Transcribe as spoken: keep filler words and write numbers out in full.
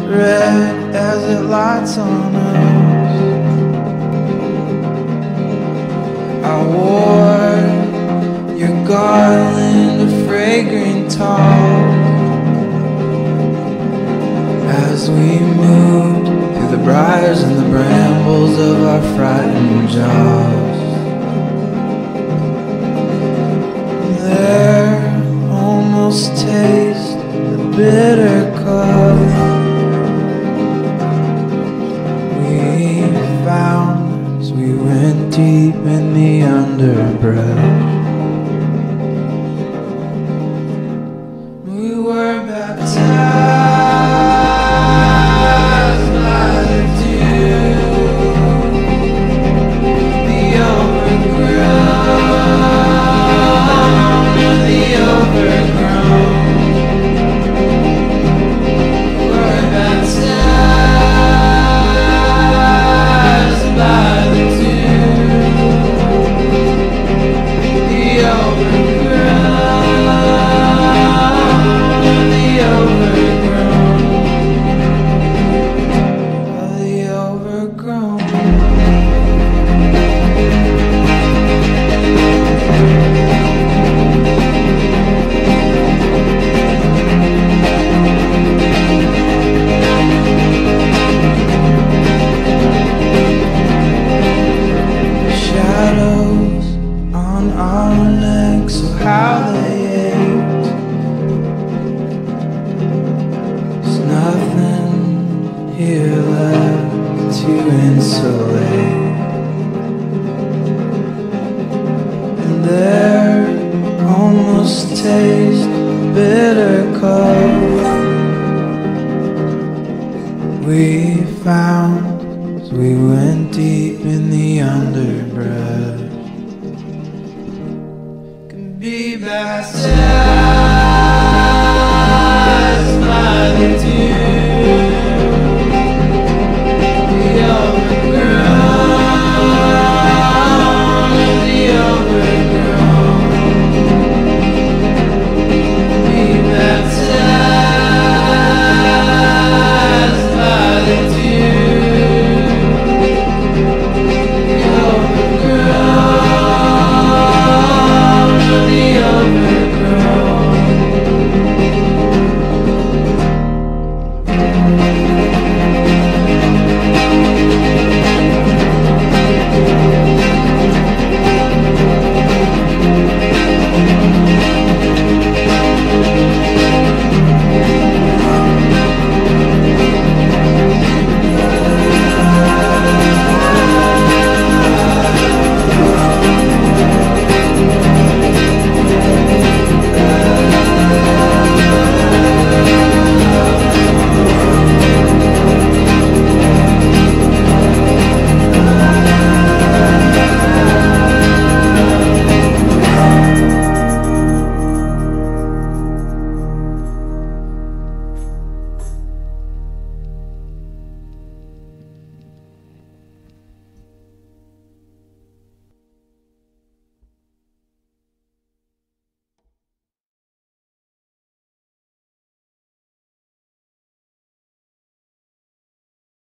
red as it lights on us. I wore your garland of fragrant tall as we moved through the briars and the brambles of our frightened jaws. There almost taste the bitter cup we found as we went deep in the underbrush. We were baptized by the dew, the overgrown, the overgrown. We were baptized by the dew, the overgrown, the overgrown, the overgrown. Shadows on our necks, so how they ached. There's nothing here left to insulate, and there almost taste bitter cup we found as we went deep in the underbrush. Can be baptized